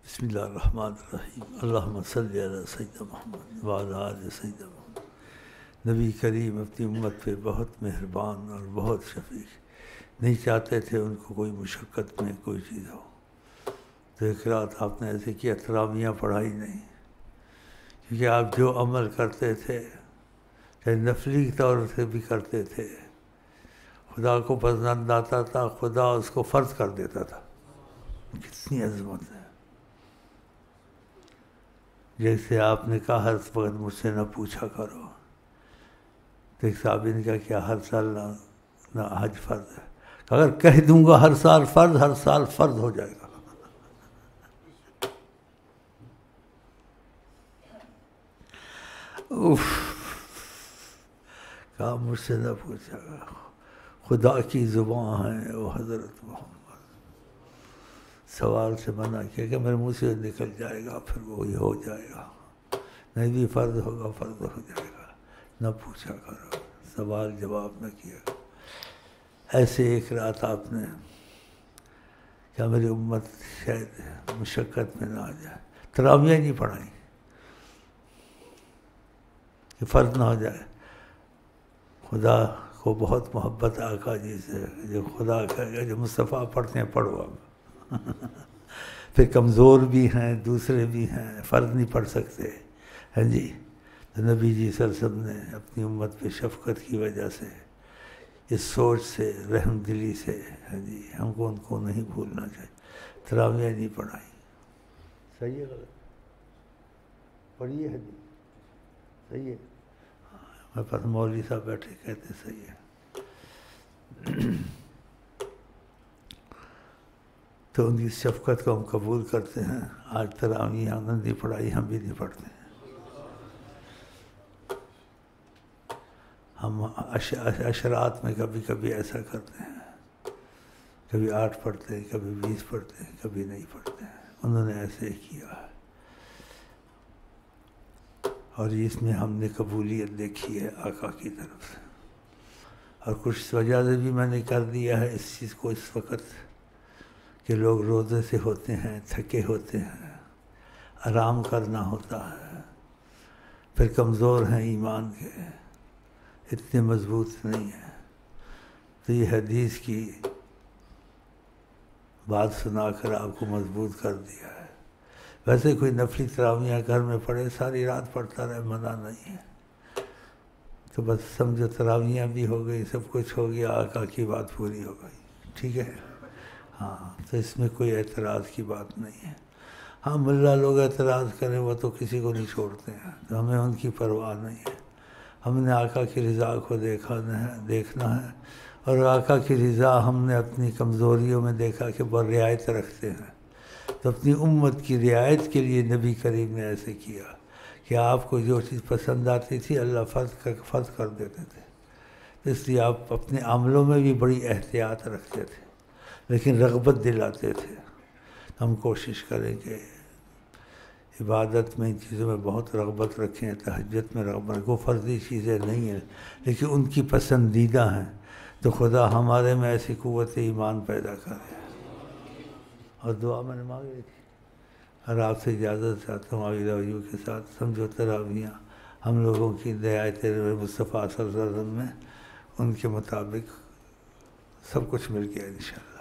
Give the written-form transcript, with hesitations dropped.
بسم اللہ الرحمن الرحیم اللہم صلی علی سیدنا محمد وعلی آل سیدنا محمد۔ نبی کریم اپنی امت پہ بہت مہربان اور بہت شفیق، نہیں چاہتے تھے ان کو کوئی مشقت میں کوئی چیز ہو۔ تو ایک رات آپ نے ایسے کیا، تراویحیں پڑھائی نہیں، کیونکہ آپ جو عمل کرتے تھے چاہے نفلی طور سے بھی کرتے تھے، خدا کو پسند آتا تھا، خدا اس کو فرض کر دیتا تھا۔ کتنی عظمت ہے! جیسے آپ نے کہا ہر وقت مجھ سے نہ پوچھا کرو، تو ایک صحابی نے کہا کیا ہر سال نہ حج فرض ہے؟ اگر کہہ دوں گا ہر سال فرض، ہر سال فرض ہو جائے گا۔ کہا مجھ سے نہ پوچھا گا، خدا کی زبان ہے وہ حضرت محمد، سوال سے منع کیا کہ میرے منہ سے نکل جائے گا، پھر وہی ہو جائے گا، نہیں بھی فرض ہوگا فرض ہو جائے گا، نہ پوچھا کرو، سوال جواب نہ کیا۔ ایسے ایک رات آپ نے کیا میری امت شاید مشقت میں نہ آ جائے، تراویحیں نہیں پڑھائیں کہ فرض نہ ہو جائے۔ خدا کو بہت محبت آقا جی سے، جو خدا کہے گا جو مصطفیٰ پڑھتے ہیں پڑھو اب۔ پھر کمزور بھی ہیں، دوسرے بھی ہیں، فرض نہیں پڑھ سکتے، ہاں جی۔ تو نبی جی صلی اللہ علیہ وسلم نے اپنی امت پہ شفقت کی وجہ سے، اس سوچ سے، رحم دلی سے، ہاں جی، ہم کو ان کو نہیں بھولنا چاہیے، تراویحیں نہیں پڑھائیں۔ صحیح ہے غلط؟ پڑھیے حدیث صحیح ہے؟ میرے پاس مولوی صاحب بیٹھے کہتے صحیح ہے۔ تو ان کی شفقت کو ہم قبول کرتے ہیں۔ آج تراویح ہم نے نہیں پڑھائی، ہم بھی نہیں پڑھتے ہیں۔ ہم عشرات میں کبھی کبھی ایسا کرتے ہیں، کبھی 8 پڑھتے ہیں، کبھی 20 پڑھتے ہیں، کبھی نہیں پڑھتے ہیں۔ انہوں نے ایسے ہی کیا ہے، اور اس میں ہم نے قبولیت دیکھی ہے آقا کی طرف سے۔ اور کچھ وجہ سے بھی میں نے کر دیا ہے اس چیز کو اس وقت کہ لوگ روزے سے ہوتے ہیں، تھکے ہوتے ہیں، آرام کرنا ہوتا ہے، پھر کمزور ہیں ایمان کے، اتنے مضبوط نہیں ہیں، تو یہ حدیث کی بات سنا کر آپ کو مضبوط کر دیا ہے۔ ویسے کوئی نفلی تراویحیں گھر میں پڑھے، ساری رات پڑھتا رہے، منع نہیں ہے، تو بس سمجھو تراویحیں بھی ہو گئی، سب کچھ ہو گیا، آقا کی بات پوری ہو گئی، ٹھیک ہے؟ ہاں، تو اس میں کوئی اعتراض کی بات نہیں ہے۔ ہاں، ملا لوگ اعتراض کریں وہ تو کسی کو نہیں چھوڑتے ہیں، تو ہمیں ان کی پرواہ نہیں ہے۔ ہم نے آقا کی رضا کو دیکھنا ہے، اور آقا کی رضا ہم نے اپنی کمزوریوں میں دیکھا کہ بہت رعایت رکھتے ہیں، تو اپنی امت کی رعایت کے لیے نبی کریم نے ایسے کیا کہ آپ کو جو چیز پسند آتی تھی اللہ فرض کر دیتے تھے، اس لیے آپ اپنے عملوں میں بھی بڑی احتیاط رکھتے تھے، لیکن رغبت دلاتے تھے۔ ہم کوشش کریں کہ عبادت میں ان چیزوں میں بہت رغبت رکھیں، تہجد میں رغبت رکھیں، وہ فرضی چیزیں نہیں ہیں لیکن ان کی پسندیدہ ہیں، تو خدا ہمارے میں ایسی قوت ایمان پیدا کرے۔ اور دعا میں نے مانگی تھی، اور آپ سے اجازت چاہتا ہوں آگے رویوں کے ساتھ۔ سمجھو تراویحیں ہم لوگوں کی رعایت مصطفیٰ صلی اللہ علیہ وسلم میں، ان کے مطابق سب کچھ مل گیا انشاءاللہ۔